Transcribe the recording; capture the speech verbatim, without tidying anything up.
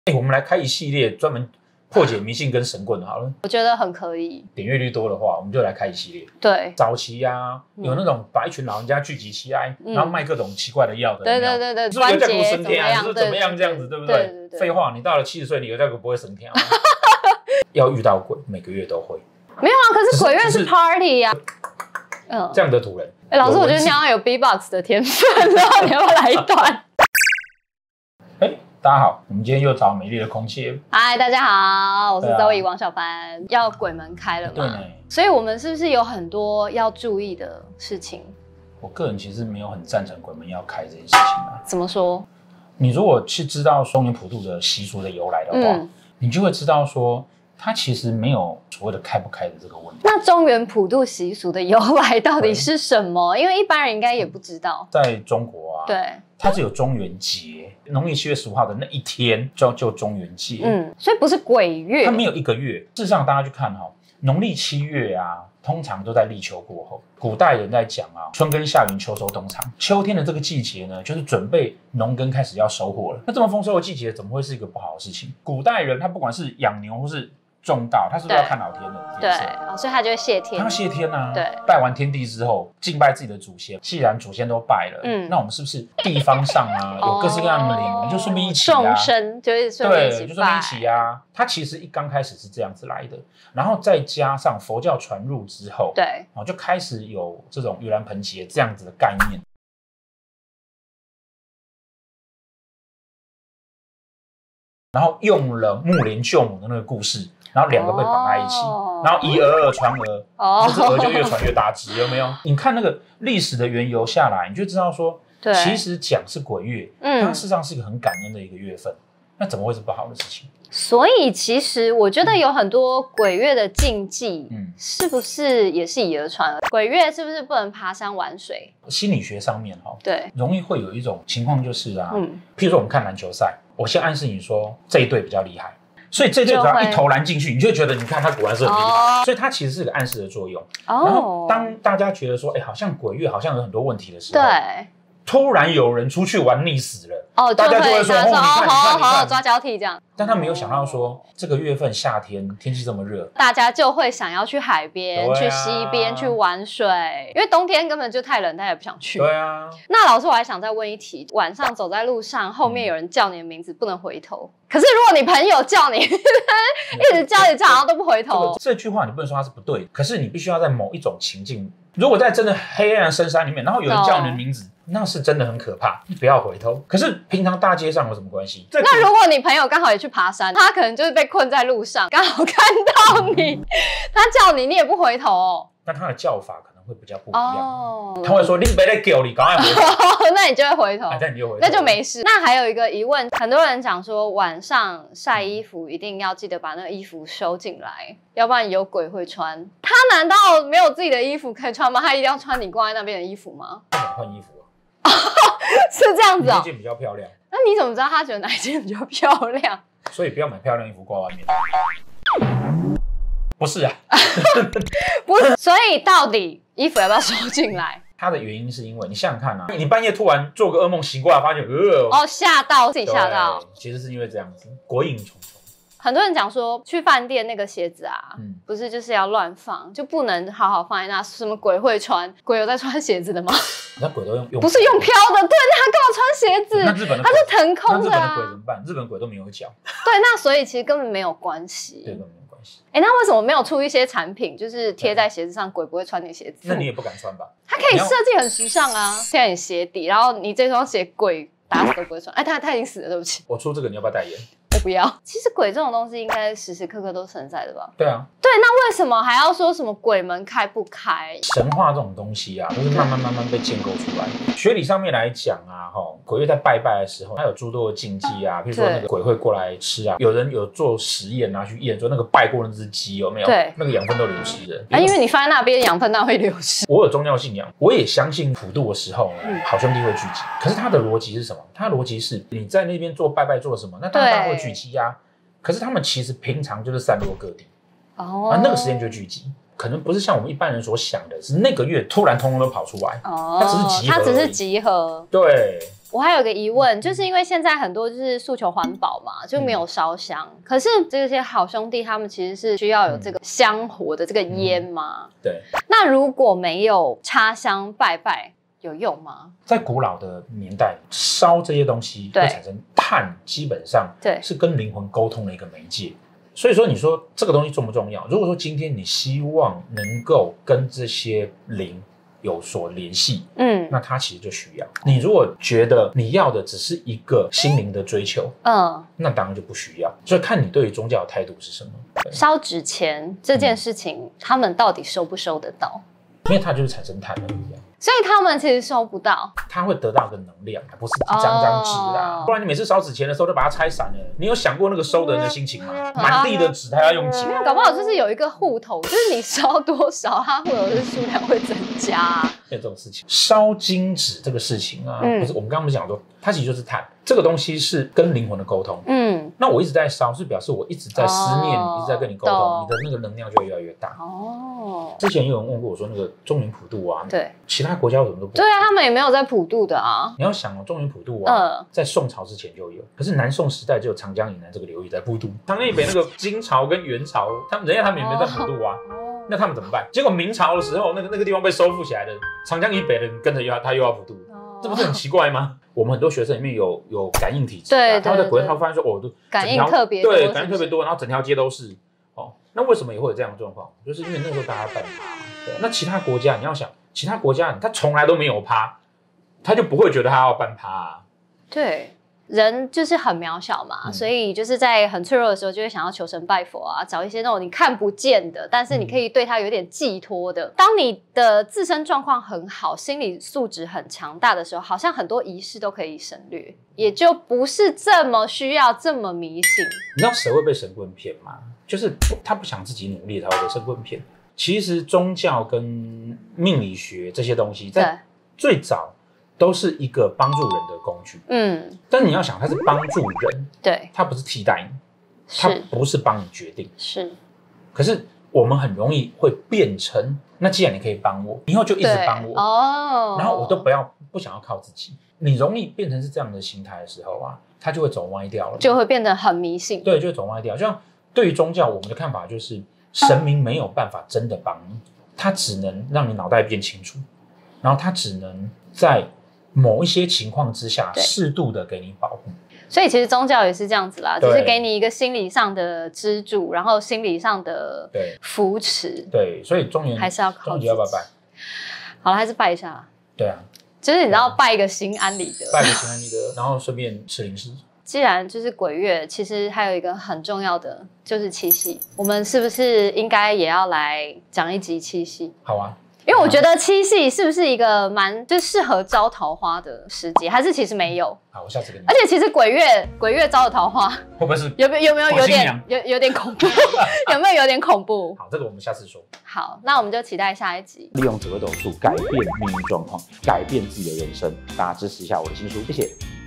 哎，我们来开一系列专门破解迷信跟神棍好了。 我觉得很可以。 点阅率多的话，我们就来开一系列。 对， 早期啊，有那种把一群老人家聚集起来， 嗯、 然后卖各种奇怪的药的。 对对对对， 是不是有叫股升关节天啊？是怎么样这样子，对不对？废话，你到了七十岁，你有叫股不会升天吗？要遇到鬼，每个月都会。 没有啊，可是鬼月是 party 呀、啊。嗯， 这样的土人。 哎，老师，我觉得你好像有 B-box 的天分，然后你要不要来一段？ 哎，大家好，我们今天又找美丽的空气。 嗨，大家好，我是周怡王小凡。要鬼门开了嘛？ 对呢。 所以我们是不是有很多要注意的事情？ 我个人其实没有很赞成鬼门要开这件事情啊。 怎么说？ 你如果去知道中原普渡的习俗的由来的话，嗯、你就会知道说。它其实没有所谓的开不开的这个问题。 那中原普渡习俗的由来到底是什么？因为一般人应该也不知道。 在中国啊， 对， 它是有中元节，农历七月十五号的那一天叫就中元节。 嗯，所以不是鬼月， 它没有一个月。事实上，大家去看哈、哦，农历七月啊，通常都在立秋过后。古代人在讲啊，春耕夏耘秋收冬藏，秋天的这个季节呢，就是准备农耕开始要收获了。那这么丰收的季节，怎么会是一个不好的事情？古代人他不管是养牛或是种稻，他是不是要看老天的颜色？ 对，哦，所以他就会谢天。 他要谢天啊！ 对， 拜完天地之后，敬拜自己的祖先。既然祖先都拜了，嗯，那我们是不是地方上啊有各式各样的灵，我们就顺便一起啊？ 众生就是顺便一起拜， 对，就顺便一起啊。它其实一刚开始是这样子来的，然后再加上佛教传入之后， 对， 哦，就开始有这种盂兰盆节这样子的概念。然后用了木莲救母的那个故事。然后两个被绑在一起，哦、然后以讹而传讹，哦，这讹就越传越大只，有没有？你看那个历史的缘由下来，你就知道说，对，其实讲是鬼月，嗯，它事实上是一个很感恩的一个月份，那怎么会是不好的事情？ 所以其实我觉得有很多鬼月的禁忌，嗯，是不是也是以讹传讹？鬼月是不是不能爬山玩水？ 心理学上面哈， 对， 容易会有一种情况就是啊，嗯，譬如说我们看篮球赛，我先暗示你说这一队比较厉害。所以这队只要一投篮进去，你就会觉得，你看他果然是很厉害。哦、所以它其实是个暗示的作用。哦、然后当大家觉得说，哎、欸，好像鬼月好像有很多问题的时候，对，突然有人出去玩溺死了，哦，大家就会说，哦，你看，你看， 好好好，抓交替这样。 但他没有想到说，这个月份夏天天气这么热， 大家就会想要去海边、啊、去溪边去玩水，因为冬天根本就太冷，大家也不想去。 对啊。那老师，我还想再问一题：晚上走在路上，后面有人叫你的名字，不能回头。可是如果你朋友叫你，一直叫你叫，然后都不回头， 这, 这句话你不能说它是不对，可是你必须要在某一种情境，如果在真的黑暗的深山里面，然后有人叫你的名字。Oh.那是真的很可怕，你不要回头。可是平常大街上有什么关系？ 那如果你朋友刚好也去爬山，他可能就是被困在路上，刚好看到你，他叫你，你也不回头哦。 那他的叫法可能会比较不一样，哦、他会说：“你别来叫你，赶快回头。” 那你就会回头， 那你就回头， 那就没事。那还有一个疑问，很多人讲说晚上晒衣服一定要记得把那个衣服收进来，要不然有鬼会穿。他难道没有自己的衣服可以穿吗？他一定要穿你挂在那边的衣服吗？ 换衣服。 是这样子哦， 哪件比较漂亮？ 那你怎么知道他觉得哪一件比较漂亮？ 所以不要买漂亮衣服挂外面。不是啊， 不是。所以到底衣服要不要收进来？ 它的原因是因为你想想看啊，你半夜突然做个噩梦醒过来，发现呃哦吓到自己吓到， 其实是因为这样子，鬼影重重。 很多人讲说，去饭店那个鞋子啊，嗯、不是就是要乱放，就不能好好放在那。什么鬼会穿？鬼有在穿鞋子的吗？ 那鬼都用用， 不是用飘的，对，那他干嘛穿鞋子？ 那日本的他是腾空的、啊。 那日本的鬼怎么办？日本鬼都没有脚。 对，那所以其实根本没有关系。 对，根本没有关系。 哎、欸，那为什么没有出一些产品，就是贴在鞋子上，鬼不会穿你鞋子？ 那你也不敢穿吧？ 它可以设计很时尚啊，贴在你鞋底，然后你这双鞋鬼打死都不会穿。哎、欸，他他已经死了，对不起。 我出这个，你要不要代言？ 我不要。其实鬼这种东西应该时时刻刻都存在的吧？ 对啊。 对，那为什么还要说什么鬼门开不开？ 神话这种东西啊，都是慢慢慢慢被建构出来的。学理上面来讲啊，哈，鬼月在拜拜的时候，它有诸多的禁忌啊，比如说那个鬼会过来吃啊，有人有做实验啊，去验说那个拜过那只鸡有没有？对，那个养分都流失了。 啊，因为你放在那边，养分当然会流失。 我有宗教信仰，我也相信普渡的时候，嗯、好兄弟会聚集。可是他的逻辑是什么？他的逻辑是你在那边做拜拜做什么，那当然会聚集啊。可是他们其实平常就是散落各地，哦，啊，那个时间就聚集，可能不是像我们一般人所想的，是那个月突然通通都跑出来，哦，它只是集合， 它只是集合， 对， 我还有个疑问，就是因为现在很多就是诉求环保嘛，就没有烧香。嗯、可是这些好兄弟他们其实是需要有这个香火的这个烟吗？ 嗯、对。 那如果没有插香拜拜，有用吗？ 在古老的年代，烧这些东西会产生碳，基本上是跟灵魂沟通的一个媒介。所以说，你说这个东西重不重要？如果说今天你希望能够跟这些灵有所联系，嗯，那它其实就需要。你如果觉得你要的只是一个心灵的追求，嗯，那当然就不需要。所以看你对于宗教的态度是什么。 烧纸钱这件事情，嗯、他们到底收不收得到？ 因为它就是产生碳而已。 所以他们其实收不到， 他会得到个能量，不是一张张纸啦。Oh. 不然你每次烧纸钱的时候就把它拆散了，你有想过那个收的人的心情吗？满地的纸他要用捡， 没有，搞不好就是有一个户头，就是你烧多少，它户头的数量会增加、啊。 有这种事情，烧金纸这个事情啊，嗯、不是我们刚刚不是讲说，它其实就是碳，这个东西是跟灵魂的沟通。嗯，那我一直在烧，是表示我一直在思念你，哦、一直在跟你沟通，你的那个能量就会越来越大。哦，之前有人问过我说，那个中元普渡啊， 对， 其他国家为什么都不？ 对啊，他们也没有在普渡的啊。 你要想哦，中元普渡啊，呃、在宋朝之前就有，可是南宋时代只有长江以南这个流域在普渡，长江以北那个金朝跟元朝，他们人家他们也没在普渡啊。哦那他们怎么办？结果明朝的时候，那个那个地方被收复起来了，长江以北的人跟着又他又要普渡，哦、这不是很奇怪吗？我们很多学生里面有有感应体质、啊， 对， 他在国外他发现说，哦， 感应特别多， 对，感应特别多，然后整条街都是。哦，那为什么也会有这样的状况？就是因为那时候大家办趴，对，那其他国家你要想，其他国家他从来都没有趴，他就不会觉得他要办趴、啊。 对。人就是很渺小嘛，嗯、所以就是在很脆弱的时候，就会想要求神拜佛啊，找一些那种你看不见的，但是你可以对他有点寄托的。嗯、当你的自身状况很好，心理素质很强大的时候，好像很多仪式都可以省略，也就不是这么需要这么迷信。 你知道谁会被神棍骗吗？就是他不想自己努力才会被神棍骗。其实宗教跟命理学这些东西，在最早都是一个帮助人的工具，嗯，但你要想，它是帮助人， 对， 它不是替代你，它不是帮你决定， 是。 可是我们很容易会变成，那既然你可以帮我，以后就一直帮我哦，然后我都不要不想要靠自己。你容易变成是这样的心态的时候啊，它就会走歪掉了， 就会变得很迷信， 对，就会走歪掉。就像对于宗教，我们的看法就是，神明没有办法真的帮你，他只能让你脑袋变清楚，然后他只能在某一些情况之下，适度的给你保护。 所以其实宗教也是这样子啦，只是给你一个心理上的支柱，然后心理上的扶持。 对，所以中元还是要靠自己。 要不要拜？ 好了，还是拜一下啦。 对啊， 就是你知道拜一个心安理得， 拜一个心安理得，然后顺便吃零食。 既然就是鬼月，其实还有一个很重要的就是七夕，我们是不是应该也要来讲一集七夕？ 好啊。 因为我觉得七夕是不是一个蛮就适合招桃花的时节，还是其实没有？ 好，我下次跟你。 而且其实鬼月鬼月招的桃花会不会是有没有有没有有点有有点恐怖？有没有有点恐怖？ 好，这个我们下次说。 好，那我们就期待下一集。 利用紫微斗数改变命运状况，改变自己的人生。大家支持一下我的新书，谢谢。